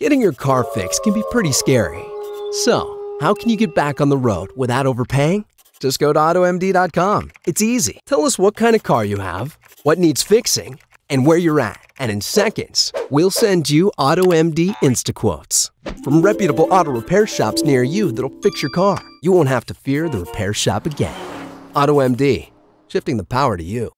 Getting your car fixed can be pretty scary. So, how can you get back on the road without overpaying? Just go to AutoMD.com. It's easy. Tell us what kind of car you have, what needs fixing, and where you're at. And in seconds, we'll send you AutoMD Insta-Quotes from reputable auto repair shops near you that'll fix your car. You won't have to fear the repair shop again. AutoMD, shifting the power to you.